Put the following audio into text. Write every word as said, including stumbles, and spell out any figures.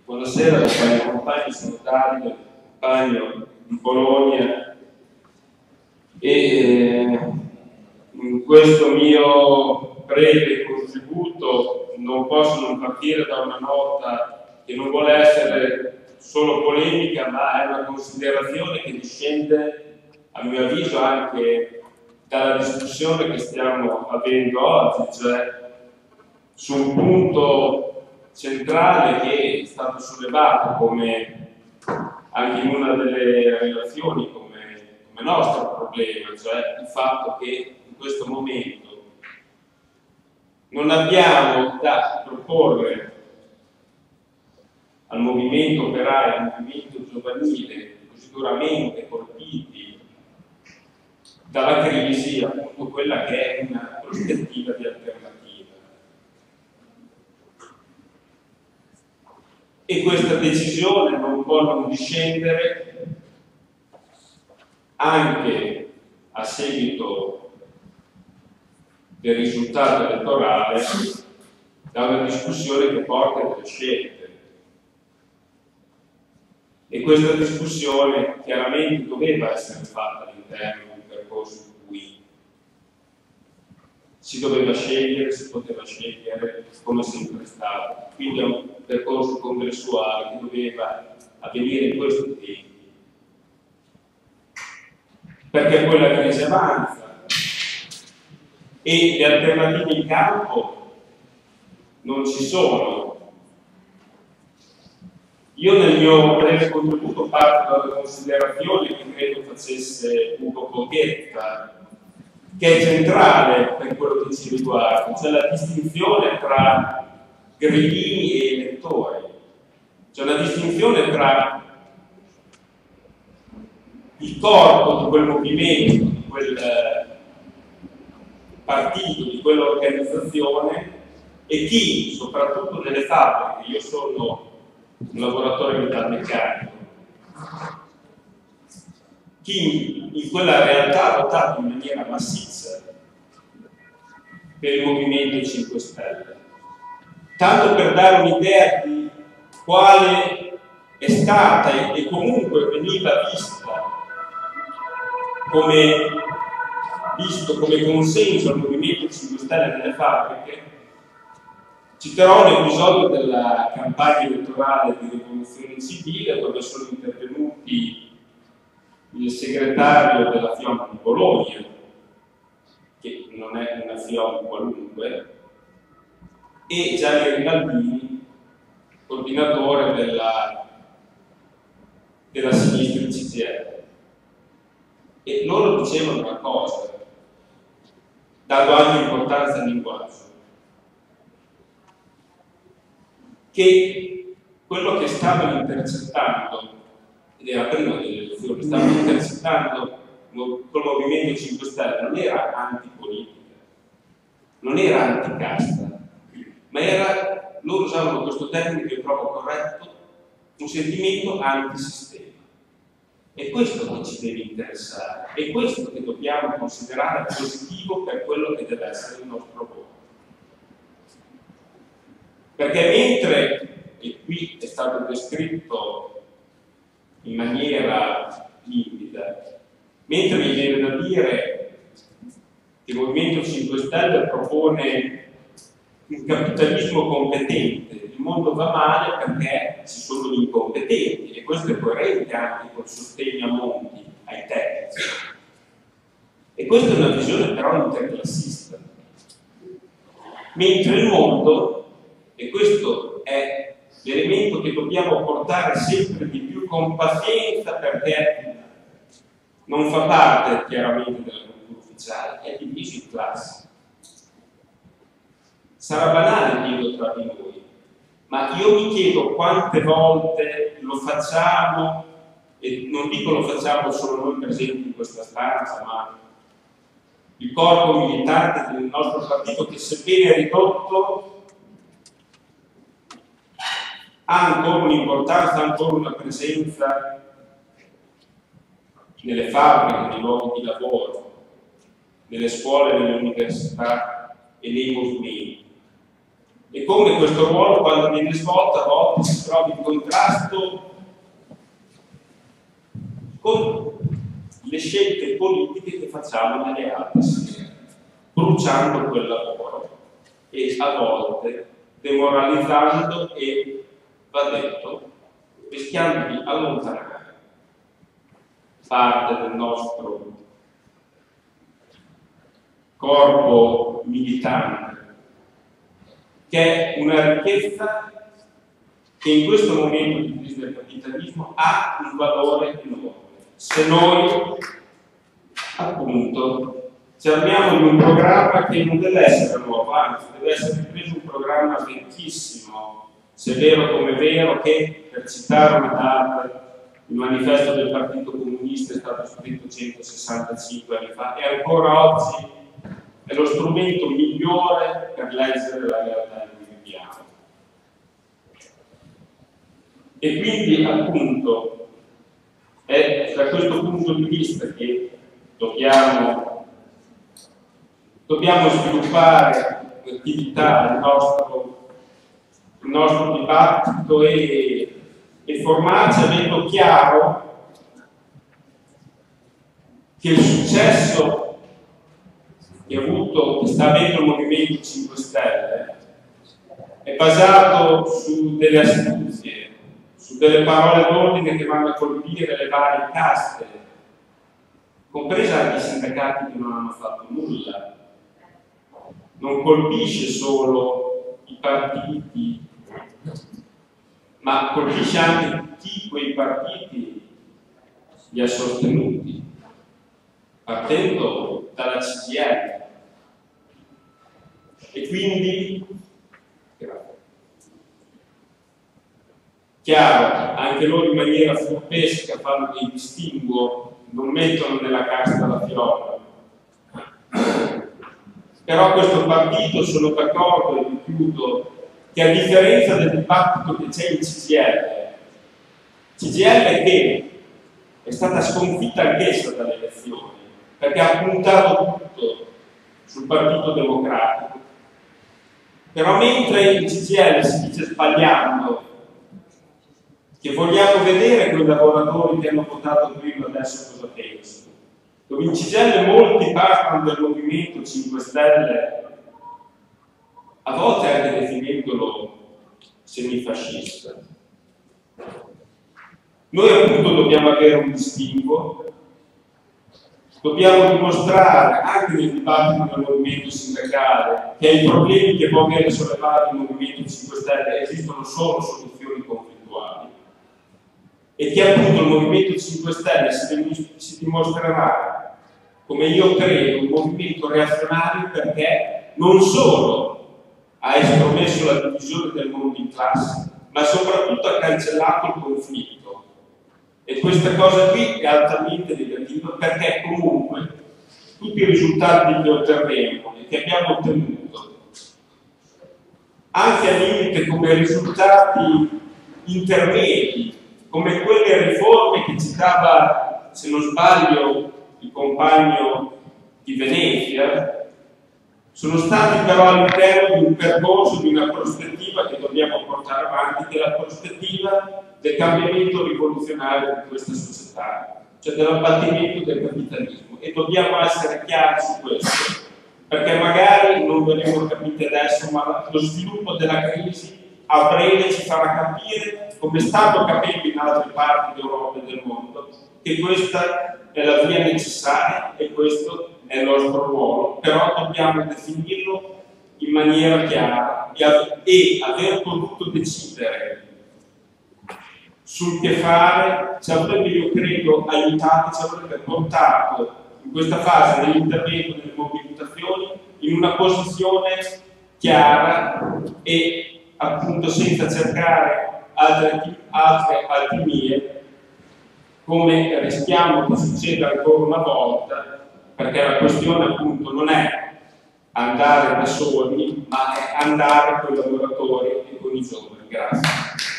Buonasera, compagni e compagni, sono Davide, compagno di Bologna e in questo mio breve contributo non posso non partire da una nota che non vuole essere solo polemica, ma è una considerazione che discende, a mio avviso, anche dalla discussione che stiamo avendo oggi, cioè su un punto centrale che è stato sollevato come anche in una delle relazioni come, come nostro problema, cioè il fatto che in questo momento non abbiamo da proporre al movimento operaio, al movimento giovanile, così duramente colpiti dalla crisi, appunto quella che è una prospettiva di alternativa. E questa decisione non può non discendere anche a seguito del risultato elettorale da una discussione che porta a delle scelte. E questa discussione chiaramente doveva essere fatta all'interno di un percorso in cui si doveva scegliere, si poteva scegliere come sempre è stato. Quindi è un percorso congressuale che doveva avvenire in questi tempi. Perché poi la crisi avanza e le alternative in campo non ci sono. Io nel mio breve contributo parto dalla considerazione che credo facesse Ugo Colghetta, che è centrale per quello che ci riguarda, cioè la distinzione tra grillini e elettori, cioè la distinzione tra il corpo di quel movimento, di quel partito, di quell'organizzazione e chi, soprattutto nelle fabbriche, io sono un lavoratore metalmeccanico, chi in quella realtà ha votato in maniera massiccia per il Movimento cinque Stelle. Tanto per dare un'idea di quale è stata e comunque veniva vista come, visto come consenso al Movimento cinque Stelle nelle fabbriche, citerò un episodio della campagna elettorale di Rivoluzione Civile dove sono intervenuti il segretario della FIOM di Bologna, che non è una FIOM qualunque, e Gianni Rinaldini, coordinatore della, della sinistra C G I L. E loro dicevano una cosa, dando anche importanza al linguaggio, che quello che stavano intercettando, ed era prima delle elezioni, stavano intercettando col Movimento cinque Stelle, non era antipolitica, non era anticasta, ma era, loro usavano questo termine che io trovo corretto, un sentimento antisistema. È questo che ci deve interessare, è questo che dobbiamo considerare positivo per quello che deve essere il nostro voto. Perché mentre, e qui è stato descritto in maniera limpida, mentre mi viene da dire che il Movimento cinque Stelle propone un capitalismo competente, il mondo va male perché ci sono gli incompetenti, e questo è coerente anche col sostegno a Monti, ai tecnici. E questa è una visione però interclassista. Mentre il mondo, e questo è l'elemento che dobbiamo portare sempre di più con pazienza perché non fa parte chiaramente della cultura ufficiale, è diviso in classi. Sarà banale dirlo tra di noi, ma io mi chiedo quante volte lo facciamo, e non dico lo facciamo solo noi presenti in questa stanza, ma il corpo militante del nostro partito che sebbene ridotto ha ancora un'importanza, ancora una presenza nelle fabbriche, nei luoghi di lavoro, nelle scuole, nelle università e nei movimenti. e come questo ruolo, quando viene svolto, a volte si trova in contrasto con le scelte politiche che facciamo nelle altre sfere, bruciando quel lavoro e a volte demoralizzando e, va detto, rischiando di allontanare parte del nostro corpo militante, che è una ricchezza che in questo momento di crisi del capitalismo ha un valore enorme. Se noi, appunto, ci armiamo di un programma che non deve essere nuovo, anzi deve essere preso un programma vecchissimo, se è vero come è vero che, per citare una data, il manifesto del Partito Comunista è stato scritto centosessantacinque anni fa e ancora oggi è lo strumento migliore per leggere la realtà in cui viviamo. E quindi, appunto, è da questo punto di vista che dobbiamo, dobbiamo sviluppare l'attività, il nostro, il nostro dibattito e e formarci avendo chiaro che il successo che, ha avuto, che sta avendo il Movimento cinque Stelle è basato su delle astuzie, su delle parole d'ordine che vanno a colpire le varie caste, compresa anche i sindacati che non hanno fatto nulla. Non colpisce solo i partiti, ma colpisce anche chi quei partiti li ha sostenuti, partendo dalla C G I L. E quindi, chiaro, anche loro in maniera furbesca fanno dei distinguo, non mettono nella casta la fiora. Però questo partito, sono d'accordo e vi chiudo, che a differenza del dibattito che c'è in C G I L, C G I L che è stata sconfitta anch'essa dalle elezioni, perché ha puntato tutto sul Partito Democratico, però mentre in C G I L si dice sbagliando che vogliamo vedere quei lavoratori che hanno votato prima adesso cosa pensano, dove in C G I L molti parlano del Movimento cinque Stelle, a volte anche definendolo semifascista. Noi appunto dobbiamo avere un distinguo, dobbiamo dimostrare anche nel dibattito del movimento sindacale che ai problemi che può avere sollevato il Movimento cinque Stelle esistono solo soluzioni conflittuali e che appunto il Movimento cinque Stelle si, si dimostrerà, come io credo, un movimento reazionario perché non solo ha estromesso la divisione del mondo in classi, ma soprattutto ha cancellato il conflitto. E questa cosa qui è altamente negativa perché comunque tutti i risultati che otterremo e che abbiamo ottenuto, anche a limite come risultati intermedi, come quelle riforme che citava, se non sbaglio, il compagno di Venezia, sono stati però all'interno di un percorso, di una prospettiva che dobbiamo portare avanti, che è la prospettiva del cambiamento rivoluzionario di questa società, cioè dell'abbattimento del capitalismo. E dobbiamo essere chiari su questo, perché magari non verremo capiti adesso, ma lo sviluppo della crisi a breve ci farà capire, come è stato capendo in altre parti d'Europa e del mondo, che questa è la via necessaria e questo è il nostro ruolo, però dobbiamo definirlo in maniera chiara e aver potuto decidere sul che fare ci avrebbe, io credo, aiutato, ci avrebbe portato in questa fase dell'intervento delle mobilitazioni in una posizione chiara e appunto senza cercare altre, altre alchimie, come rischiamo che succeda ancora una volta, perché la questione appunto non è andare da soli, ma è andare con i lavoratori e con i giovani. Grazie.